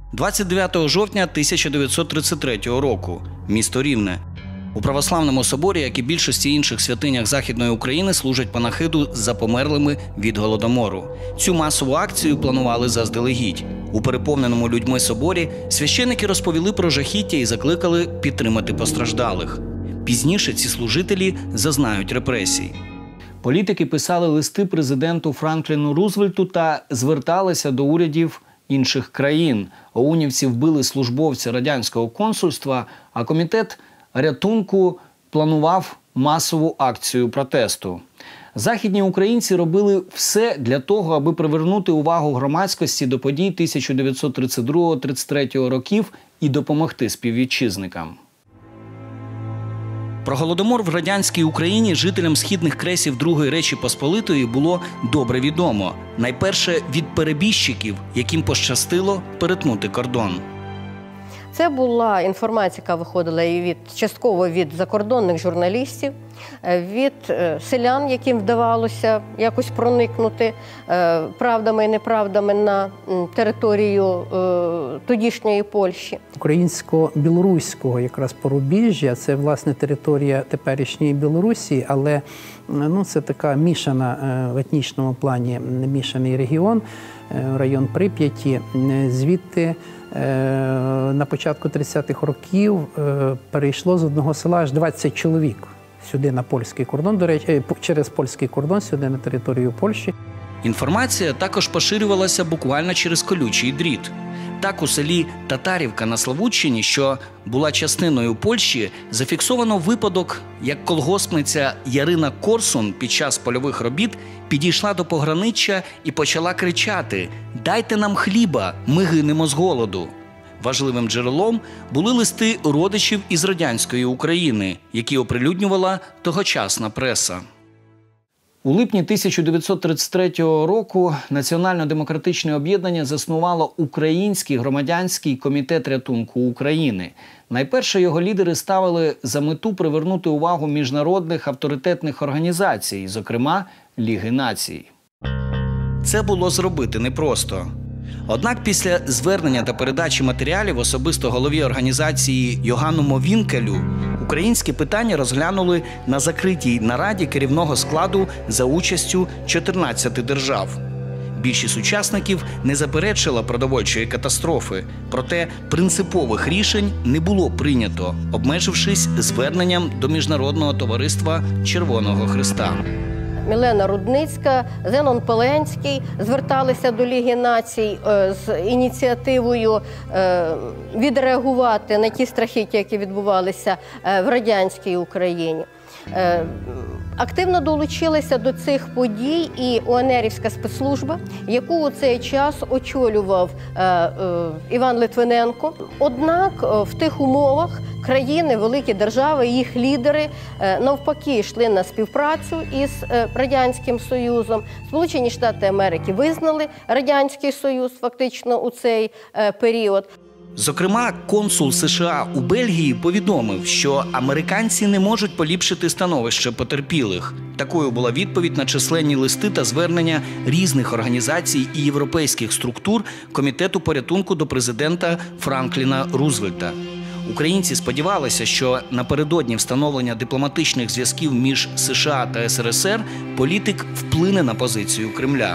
29 жовтня 1933 року. Місто Рівне. У Православному соборі, як і більшості інших святинях Західної України, служать панахиду за померлими від Голодомору. Цю масову акцію планували заздалегідь. У переповненому людьми соборі священики розповіли про жахіття і закликали підтримати постраждалих. Пізніше ці служителі зазнають репресій. Політики писали листи президенту Франкліну Рузвельту та зверталися до урядів інших країн. ОУНівці вбили службовця радянського консульства, а комітет рятунку планував масову акцію протесту. Західні українці робили все для того, аби привернути увагу громадськості до подій 1932-33 років і допомогти співвітчизникам. Про Голодомор в радянській Україні жителям східних кресів Другої Речі Посполитої було добре відомо. Найперше від перебіжчиків, яким пощастило перетнути кордон. Це була інформація, яка виходила і частково від закордонних журналістів, від селян, яким вдавалося якось проникнути правдами і неправдами на територію тодішньої Польщі. Українсько-білоруського якраз порубіжжя – це, власне, територія теперішньої Білорусі, але це така мішана в етнічному плані, мішаний регіон, район Прип'яті. Звідти на початку 30-х років перейшло з одного села аж 20 чоловік сюди на польський кордон, до речі, через польський кордон сюди на територію Польщі. Інформація також поширювалася буквально через колючий дріт. Так, у селі Татарівка на Славутщині, що була частиною Польщі, зафіксовано випадок, як колгоспниця Ярина Корсун під час польових робіт підійшла до пограниччя і почала кричати «Дайте нам хліба, ми гинемо з голоду». Важливим джерелом були листи родичів із радянської України, які оприлюднювала тогочасна преса. У липні 1933 року Національно-демократичне об'єднання заснувало Український громадянський комітет рятунку України. Найперше його лідери ставили за мету привернути увагу міжнародних авторитетних організацій, зокрема Ліги націй. Це було зробити непросто. Однак після звернення та передачі матеріалів особисто голові організації Йоганну Мовінкелю українське питання розглянули на закритій нараді керівного складу за участю 14 держав. Більшість учасників не заперечила продовольчої катастрофи, проте принципових рішень не було прийнято, обмежившись зверненням до Міжнародного товариства Червоного Хреста. Мілена Рудницька, Зенон Пеленський зверталися до Ліги націй з ініціативою відреагувати на ті страхіття, які відбувалися в радянській Україні. Активно долучилися до цих подій і УНРівська спецслужба, яку у цей час очолював Іван Литвиненко. Однак в тих умовах країни, великі держави, їх лідери навпаки йшли на співпрацю із Радянським Союзом. Сполучені Штати Америки визнали Радянський Союз фактично у цей період. Зокрема, консул США у Бельгії повідомив, що американці не можуть поліпшити становище потерпілих. Такою була відповідь на численні листи та звернення різних організацій і європейських структур Комітету порятунку до президента Франкліна Рузвельта. Українці сподівалися, що напередодні встановлення дипломатичних зв'язків між США та СРСР політик вплине на позицію Кремля.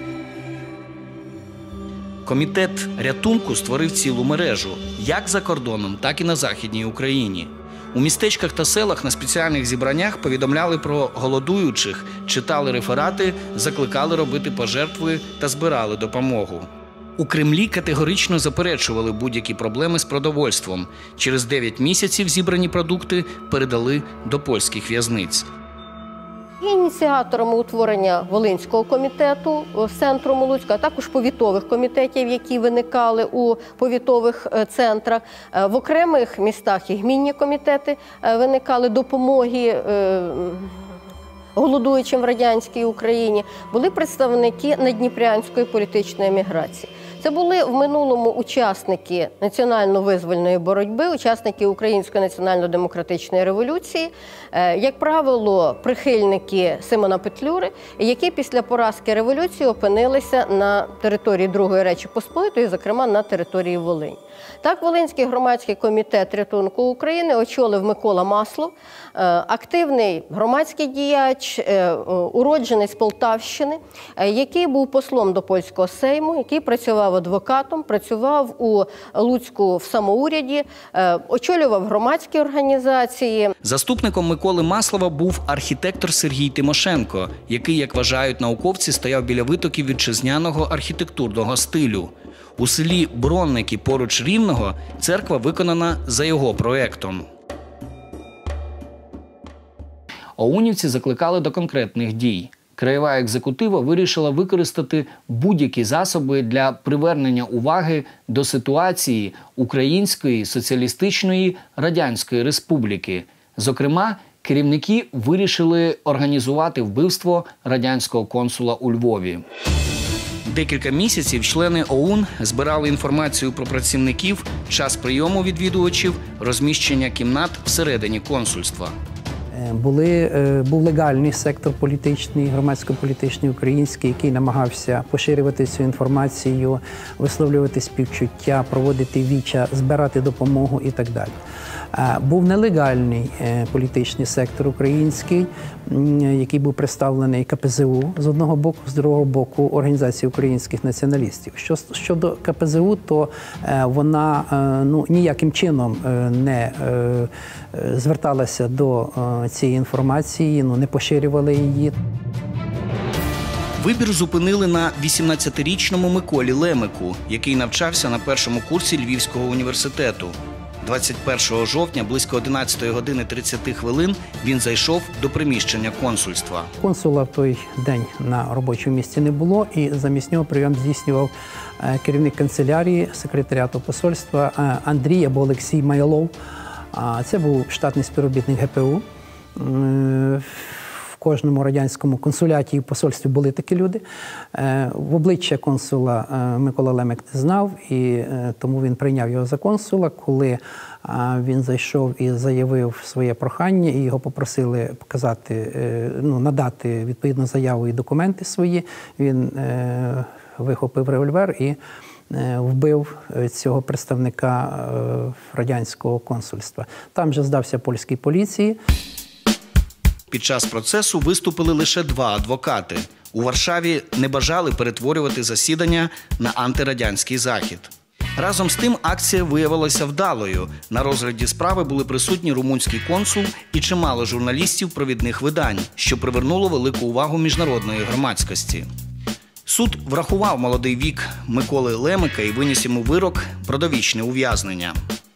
Комітет рятунку створив цілу мережу, як за кордоном, так і на Західній Україні. У містечках та селах на спеціальних зібраннях повідомляли про голодуючих, читали реферати, закликали робити пожертви та збирали допомогу. У Кремлі категорично заперечували будь-які проблеми з продовольством. Через 9 місяців зібрані продукти передали до польських в'язниць. Ініціаторами утворення Волинського комітету в центру Луцька, а також повітових комітетів, які виникали у повітових центрах. В окремих містах і гмінні комітети виникали допомоги голодуючим в радянській Україні. Були представники наддніпрянської політичної еміграції. Це були в минулому учасники національно-визвольної боротьби, учасники Української національно-демократичної революції, як правило, прихильники Симона Петлюри, які після поразки революції опинилися на території Другої Речі Посполитої, зокрема на території Волині. Так, Волинський громадський комітет рятунку України очолив Микола Маслов, активний громадський діяч, уродженець Полтавщини, який був послом до польського Сейму, який працював адвокатом, працював у Луцьку в самоуряді, очолював громадські організації. Заступником Миколи Маслова був архітектор Сергій Тимошенко, який, як вважають науковці, стояв біля витоків вітчизняного архітектурного стилю. У селі Бронники поруч Рівного церква виконана за його проєктом. Оунівці закликали до конкретних дій. Краєва екзекутива вирішила використати будь-які засоби для привернення уваги до ситуації Української Соціалістичної Радянської Республіки. Зокрема, керівники вирішили організувати вбивство радянського консула у Львові. Декілька місяців члени ОУН збирали інформацію про працівників, час прийому відвідувачів, розміщення кімнат всередині консульства. Був легальний сектор політичний, громадсько-політичний український, який намагався поширювати цю інформацію, висловлювати співчуття, проводити віча, збирати допомогу і так далі. Був нелегальний політичний сектор український, який був представлений КПЗУ з одного боку, з другого боку Організації українських націоналістів. Щодо КПЗУ, то вона ніяким чином не зверталася до цієї інформації, не поширювала її. Вибір зупинили на 18-річному Миколі Лемику, який навчався на першому курсі Львівського університету. 21 жовтня близько 11 години 30 хвилин він зайшов до приміщення консульства. Консула в той день на робочому місці не було, і замість нього прийом здійснював керівник канцелярії секретаріату посольства Андрій або Олексій Майлов. Це був штатний співробітник ГПУ. В кожному радянському консуляті і посольстві були такі люди. В обличчя консула Микола Лемик не знав, і тому він прийняв його за консула. Коли він зайшов і заявив своє прохання, і його попросили показати, надати відповідну заяву і документи свої, він вихопив револьвер і вбив цього представника радянського консульства. Там же здався польській поліції. Під час процесу виступили лише 2 адвокати. У Варшаві не бажали перетворювати засідання на антирадянський захід. Разом з тим акція виявилася вдалою. На розгляді справи були присутні румунський консул і чимало журналістів провідних видань, що привернуло велику увагу міжнародної громадськості. Суд врахував молодий вік Миколи Лемика і виніс йому вирок про довічне ув'язнення.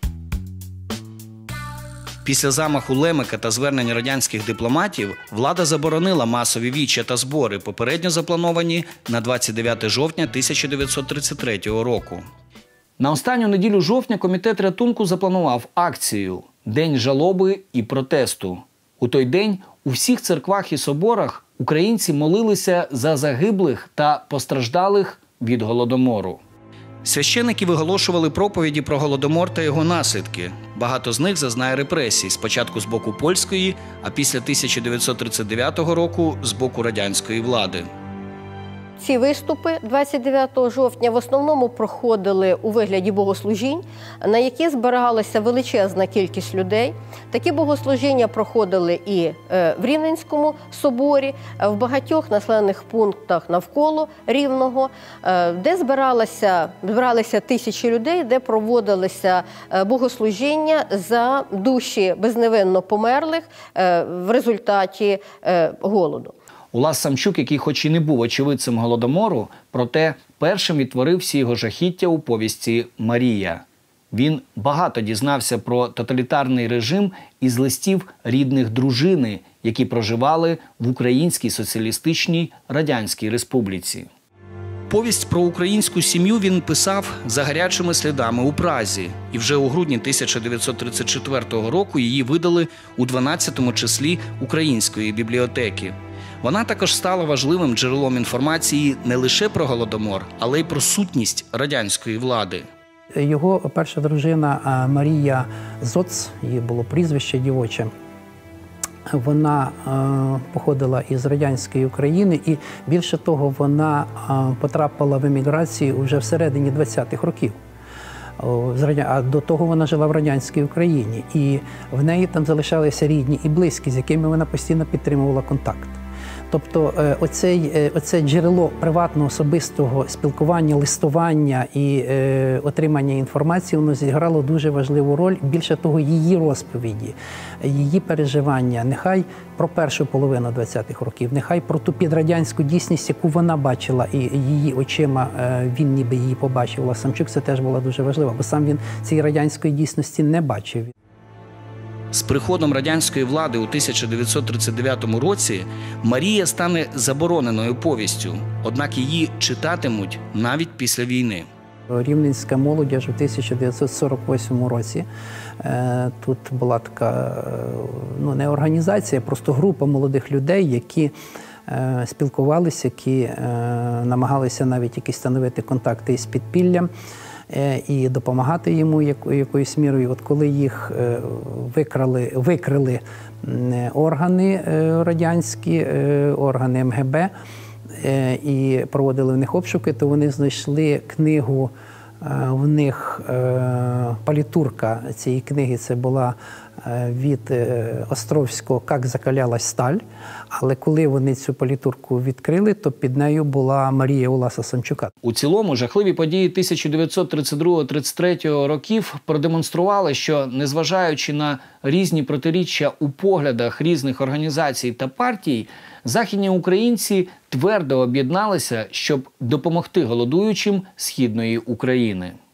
Після замаху Лемика та звернень радянських дипломатів влада заборонила масові віча та збори, попередньо заплановані на 29 жовтня 1933 року. На останню неділю жовтня комітет рятунку запланував акцію «День жалоби і протесту». У той день у всіх церквах і соборах українці молилися за загиблих та постраждалих від Голодомору. Священники виголошували проповіді про Голодомор та його наслідки. Багато з них зазнає репресій, спочатку з боку польської, а після 1939 року з боку радянської влади. Ці виступи 29 жовтня в основному проходили у вигляді богослужінь, на які збиралася величезна кількість людей. Такі богослужіння проходили і в Рівненському соборі, в багатьох населених пунктах навколо Рівного, де збиралися тисячі людей, де проводилися богослужіння за душі безневинно померлих в результаті голоду. Улас Самчук, який хоч і не був очевидцем Голодомору, проте першим відтворив всі його жахіття у повісті «Марія». Він багато дізнався про тоталітарний режим із листів рідних дружини, які проживали в Українській Соціалістичній Радянській Республіці. Повість про українську сім'ю він писав за гарячими слідами у Празі. І вже у грудні 1934 року її видали у 12-му числі Української бібліотеки. Вона також стала важливим джерелом інформації не лише про Голодомор, але й про сутність радянської влади. Його перша дружина Марія Зоц, її було прізвище дівоче, вона походила із радянської України і, більше того, вона потрапила в еміграцію вже всередині 20-х років. А до того вона жила в радянській Україні. І в неї там залишалися рідні і близькі, з якими вона постійно підтримувала контакт. Тобто оце джерело приватного особистого спілкування, листування і отримання інформації, воно зіграло дуже важливу роль. Більше того, її розповіді, її переживання, нехай про першу половину 20-х років, нехай про ту підрадянську дійсність, яку вона бачила, і її очима він ніби її побачив. Самчук, це теж було дуже важливо, бо сам він цієї радянської дійсності не бачив. З приходом радянської влади у 1939 році Марія стане забороненою повістю, однак її читатимуть навіть після війни. Рівненська молодіж у 1948 році. Тут була така, не організація, просто група молодих людей, які спілкувалися, які намагалися навіть якісь становити контакти із підпіллям і допомагати йому якоюсь мірою. От коли їх викрили органи радянські, органи МГБ, і проводили в них обшуки, то вони знайшли книгу, в них палітурка цієї книги, це була від Островського «Как закалялась сталь», але коли вони цю палітурку відкрили, то під нею була Марія Уласа Самчука. У цілому, жахливі події 1932-33 років продемонстрували, що, незважаючи на різні протиріччя у поглядах різних організацій та партій, західні українці твердо об'єдналися, щоб допомогти голодуючим Східної України.